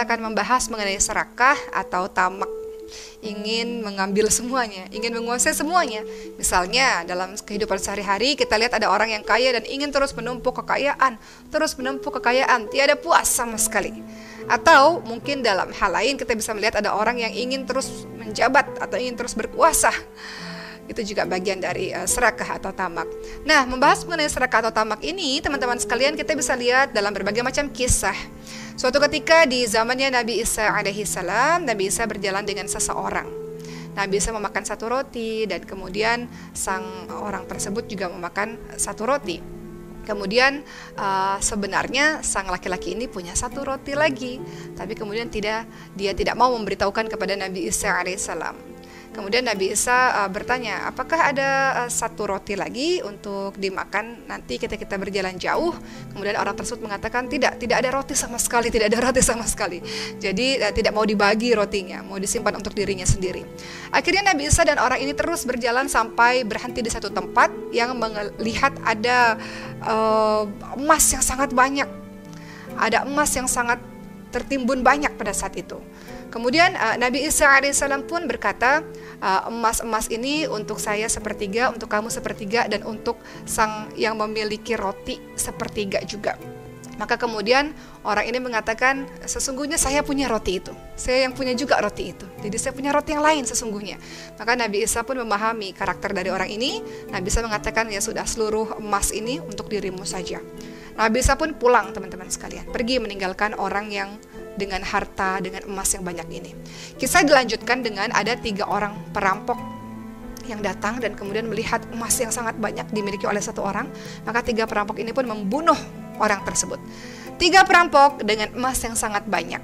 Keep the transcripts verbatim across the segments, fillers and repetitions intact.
akan membahas mengenai serakah atau tamak. Ingin mengambil semuanya, ingin menguasai semuanya. Misalnya dalam kehidupan sehari-hari kita lihat ada orang yang kaya dan ingin terus menumpuk kekayaan, terus menumpuk kekayaan, tiada puas sama sekali. Atau mungkin dalam hal lain kita bisa melihat ada orang yang ingin terus menjabat atau ingin terus berkuasa. Itu juga bagian dari uh, serakah atau tamak. Nah, membahas mengenai serakah atau tamak ini, teman-teman sekalian, kita bisa lihat dalam berbagai macam kisah. Suatu ketika di zamannya Nabi Isa alaihi salam, Nabi Isa berjalan dengan seseorang. Nabi Isa memakan satu roti dan kemudian sang orang tersebut juga memakan satu roti. Kemudian uh, sebenarnya sang laki-laki ini punya satu roti lagi, tapi kemudian tidak dia tidak mau memberitahukan kepada Nabi Isa alaihi salam. Kemudian Nabi Isa uh, bertanya, apakah ada uh, satu roti lagi untuk dimakan nanti kita kita berjalan jauh? Kemudian orang tersebut mengatakan tidak, tidak ada roti sama sekali, tidak ada roti sama sekali. Jadi uh, tidak mau dibagi rotinya, mau disimpan untuk dirinya sendiri. Akhirnya Nabi Isa dan orang ini terus berjalan sampai berhenti di satu tempat yang melihat ada uh, emas yang sangat banyak. Ada emas yang sangat tertimbun banyak pada saat itu. Kemudian uh, Nabi Isa alaihissalam pun berkata, uh, emas-emas ini untuk saya sepertiga, untuk kamu sepertiga, dan untuk sang yang memiliki roti sepertiga juga. Maka kemudian orang ini mengatakan, sesungguhnya saya punya roti itu, saya yang punya juga roti itu, jadi saya punya roti yang lain sesungguhnya. Maka Nabi Isa pun memahami karakter dari orang ini. Nabi Isa mengatakan, ya sudah, seluruh emas ini untuk dirimu saja. Nabi Isa pun pulang, teman-teman sekalian, pergi meninggalkan orang yang dengan harta, dengan emas yang banyak ini. Kisah dilanjutkan dengan ada tiga orang perampok yang datang dan kemudian melihat emas yang sangat banyak dimiliki oleh satu orang. Maka tiga perampok ini pun membunuh orang tersebut. Tiga perampok dengan emas yang sangat banyak.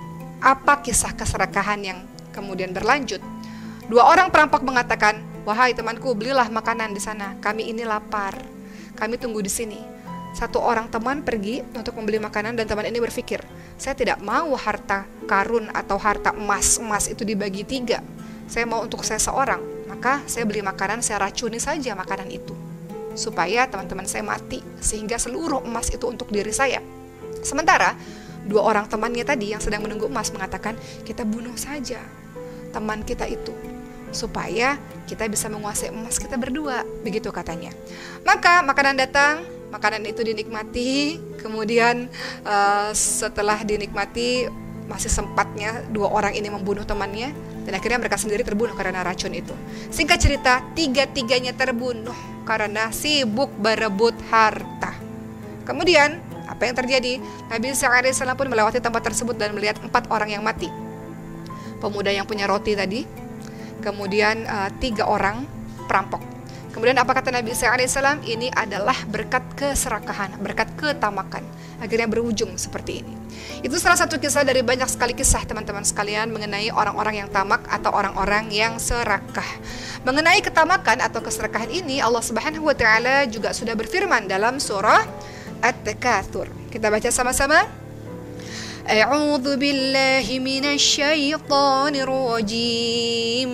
Apa kisah keserakahan yang kemudian berlanjut? Dua orang perampok mengatakan, wahai temanku, belilah makanan di sana, kami ini lapar, kami tunggu di sini. Satu orang teman pergi untuk membeli makanan dan teman ini berpikir, saya tidak mau harta karun atau harta emas emas itu dibagi tiga. Saya mau untuk saya seorang. Maka saya beli makanan, saya racuni saja makanan itu supaya teman-teman saya mati, sehingga seluruh emas itu untuk diri saya. Sementara dua orang temannya tadi yang sedang menunggu emas mengatakan, kita bunuh saja teman kita itu supaya kita bisa menguasai emas kita berdua, begitu katanya. Maka makanan datang, makanan itu dinikmati, kemudian uh, setelah dinikmati masih sempatnya dua orang ini membunuh temannya, dan akhirnya mereka sendiri terbunuh karena racun itu. Singkat cerita, tiga-tiganya terbunuh karena sibuk berebut harta. Kemudian apa yang terjadi? Nabi Isa alaihissalam pun melewati tempat tersebut dan melihat empat orang yang mati. Pemuda yang punya roti tadi, kemudian uh, tiga orang perampok. Kemudian apa kata Nabi Isa alaihissalam? Ini adalah berkat keserakahan, berkat ketamakan. Akhirnya berujung seperti ini. Itu salah satu kisah dari banyak sekali kisah, teman-teman sekalian, mengenai orang-orang yang tamak atau orang-orang yang serakah. Mengenai ketamakan atau keserakahan ini, Allah Subhanahu wa taala juga sudah berfirman dalam surah At-Takatsur. Kita baca sama-sama. A'udzu billahi minasy syaithanir rajim.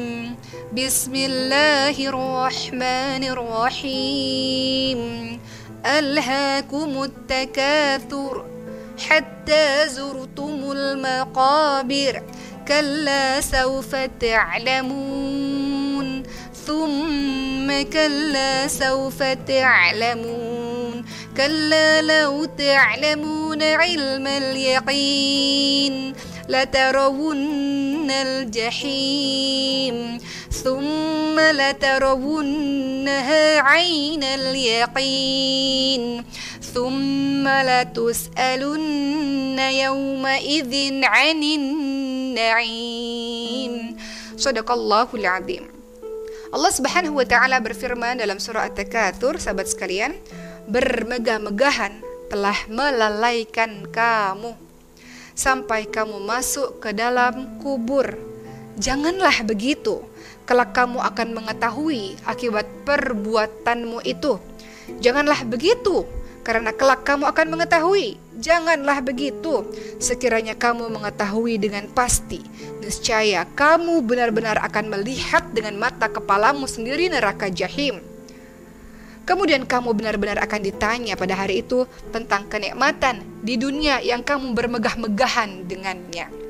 Bismillahirrahmanirrahim. Alhaakumut takatsur hatta zurtumul maqabir. Kalla sawfa ta'lamun. Thumma kalla sawfa ta'lamun. Kalla law ta'lamuna 'ilmal yaqin latarawunnal jahim. ثم لترونها عين اليقين ثم لتسألن يومئذ عن النعيم. Shadaqallahul Azim. Allah Subhanahu wa taala berfirman dalam surah At-Takatsur, sahabat sekalian, bermegah-megahan telah melalaikan kamu sampai kamu masuk ke dalam kubur. Janganlah begitu, kelak kamu akan mengetahui akibat perbuatanmu itu. Janganlah begitu, karena kelak kamu akan mengetahui. Janganlah begitu, sekiranya kamu mengetahui dengan pasti, niscaya kamu benar-benar akan melihat dengan mata kepalamu sendiri neraka jahim. Kemudian kamu benar-benar akan ditanya pada hari itu tentang kenikmatan di dunia yang kamu bermegah-megahan dengannya.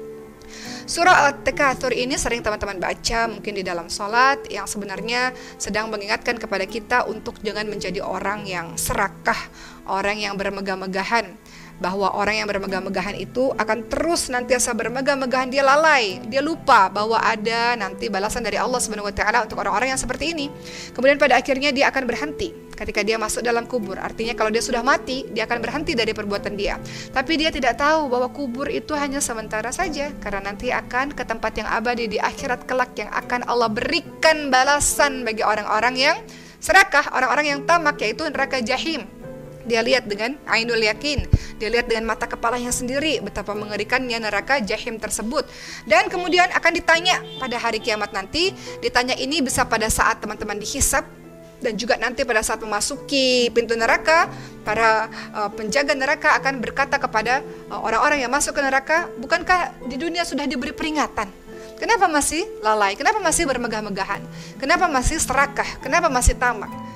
Surah At-Takatsur ini sering teman-teman baca mungkin di dalam sholat, yang sebenarnya sedang mengingatkan kepada kita untuk jangan menjadi orang yang serakah, orang yang bermegah-megahan, bahwa orang yang bermegah-megahan itu akan terus nantiasa bermegah-megahan, dia lalai, dia lupa bahwa ada nanti balasan dari Allah Subhanahu wa taala untuk orang-orang yang seperti ini. Kemudian pada akhirnya dia akan berhenti ketika dia masuk dalam kubur. Artinya kalau dia sudah mati, dia akan berhenti dari perbuatan dia. Tapi dia tidak tahu bahwa kubur itu hanya sementara saja, karena nanti akan ke tempat yang abadi di akhirat kelak, yang akan Allah berikan balasan bagi orang-orang yang serakah, orang-orang yang tamak, yaitu neraka jahim. Dia lihat dengan ainul yakin, dia lihat dengan mata kepalanya sendiri betapa mengerikannya neraka jahim tersebut. Dan kemudian akan ditanya pada hari kiamat nanti. Ditanya ini bisa pada saat teman-teman dihisab, dan juga nanti pada saat memasuki pintu neraka, para uh, penjaga neraka akan berkata kepada uh, orang-orang yang masuk ke neraka, bukankah di dunia sudah diberi peringatan? Kenapa masih lalai? Kenapa masih bermegah-megahan? Kenapa masih serakah? Kenapa masih tamak?